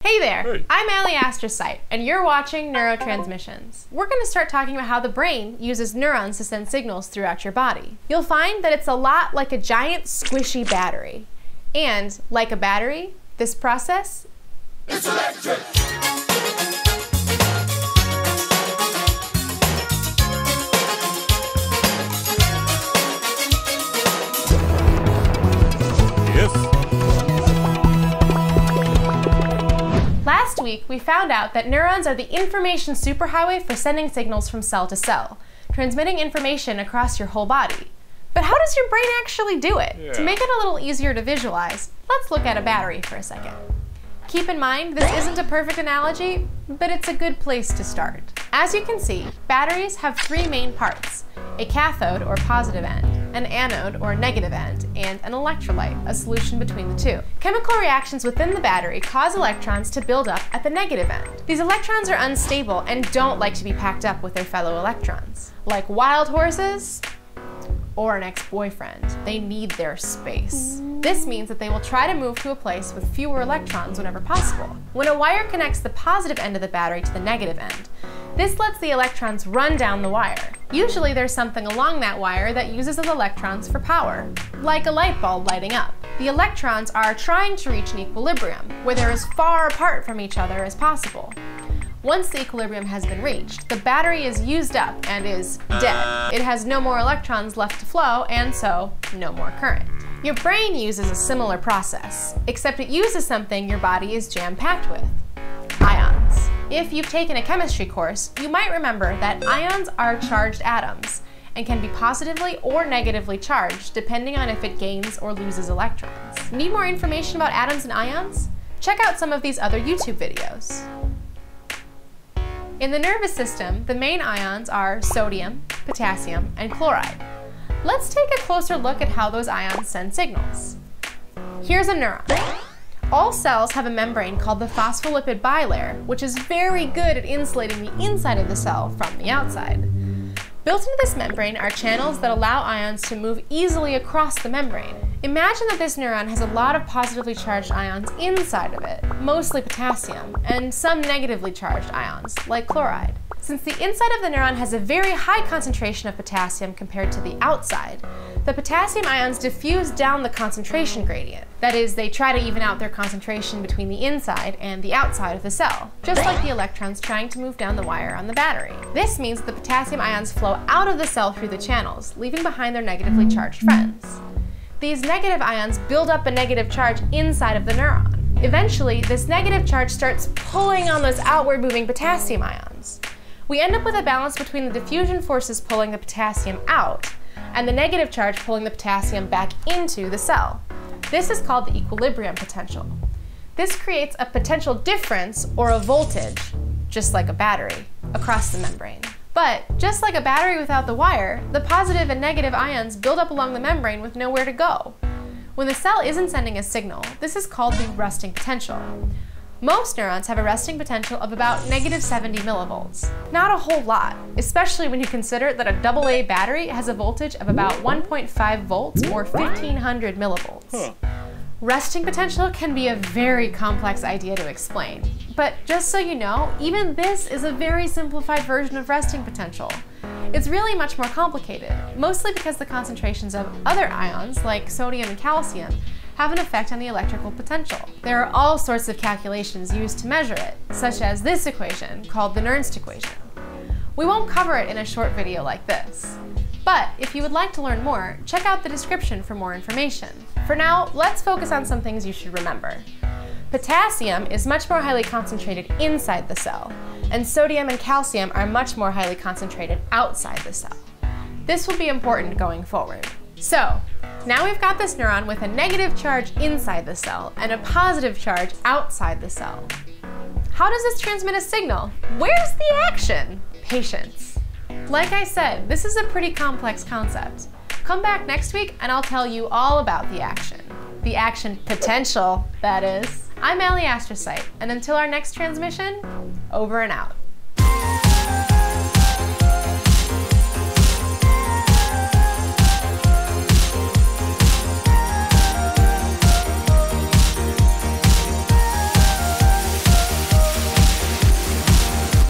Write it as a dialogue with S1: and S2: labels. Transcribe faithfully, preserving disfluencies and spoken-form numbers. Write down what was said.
S1: Hey there,
S2: Hey.
S1: I'm Alie Astrocyte, and you're watching Neuro Transmissions. We're going to start talking about how the brain uses neurons to send signals throughout your body. You'll find that it's a lot like a giant squishy battery. And, like a battery, this process
S2: It's electric!
S1: Last week, we found out that neurons are the information superhighway for sending signals from cell to cell, transmitting information across your whole body. But how does your brain actually do it?
S2: Yeah.
S1: To make it a little easier to visualize, let's look at a battery for a second. Keep in mind, this isn't a perfect analogy, but it's a good place to start. As you can see, batteries have three main parts: a cathode, or positive end, an anode, or negative end, and an electrolyte, a solution between the two. Chemical reactions within the battery cause electrons to build up at the negative end. These electrons are unstable and don't like to be packed up with their fellow electrons. Like wild horses or an ex-boyfriend, they need their space. This means that they will try to move to a place with fewer electrons whenever possible. When a wire connects the positive end of the battery to the negative end, this lets the electrons run down the wire. Usually there's something along that wire that uses those electrons for power, like a light bulb lighting up. The electrons are trying to reach an equilibrium, where they're as far apart from each other as possible. Once the equilibrium has been reached, the battery is used up and is dead. It has no more electrons left to flow, and so no more current. Your brain uses a similar process, except it uses something your body is jam-packed with: ions. If you've taken a chemistry course, you might remember that ions are charged atoms and can be positively or negatively charged depending on if it gains or loses electrons. Need more information about atoms and ions? Check out some of these other YouTube videos. In the nervous system, the main ions are sodium, potassium, and chloride. Let's take a closer look at how those ions send signals. Here's a neuron. All cells have a membrane called the phospholipid bilayer, which is very good at insulating the inside of the cell from the outside. Built into this membrane are channels that allow ions to move easily across the membrane. Imagine that this neuron has a lot of positively charged ions inside of it, mostly potassium, and some negatively charged ions, like chloride. Since the inside of the neuron has a very high concentration of potassium compared to the outside, the potassium ions diffuse down the concentration gradient. That is, they try to even out their concentration between the inside and the outside of the cell, just like the electrons trying to move down the wire on the battery. This means that the potassium ions flow out of the cell through the channels, leaving behind their negatively charged friends. These negative ions build up a negative charge inside of the neuron. Eventually, this negative charge starts pulling on those outward moving potassium ions. We end up with a balance between the diffusion forces pulling the potassium out and the negative charge pulling the potassium back into the cell. This is called the equilibrium potential. This creates a potential difference, or a voltage, just like a battery, across the membrane. But just like a battery without the wire, the positive and negative ions build up along the membrane with nowhere to go. When the cell isn't sending a signal, this is called the resting potential. Most neurons have a resting potential of about negative seventy millivolts. Not a whole lot, especially when you consider that a double A battery has a voltage of about one point five volts, or fifteen hundred millivolts.
S2: Huh.
S1: Resting potential can be a very complex idea to explain. But just so you know, even this is a very simplified version of resting potential. It's really much more complicated, mostly because the concentrations of other ions, like sodium and calcium, have an effect on the electrical potential. There are all sorts of calculations used to measure it, such as this equation, called the Nernst equation. We won't cover it in a short video like this. But if you would like to learn more, check out the description for more information. For now, let's focus on some things you should remember. Potassium is much more highly concentrated inside the cell, and sodium and calcium are much more highly concentrated outside the cell. This will be important going forward. So, now we've got this neuron with a negative charge inside the cell and a positive charge outside the cell. How does this transmit a signal? Where's the action? Patience. Like I said, this is a pretty complex concept. Come back next week and I'll tell you all about the action. The action potential, that is. I'm Alie Astrocyte, and until our next transmission, over and out.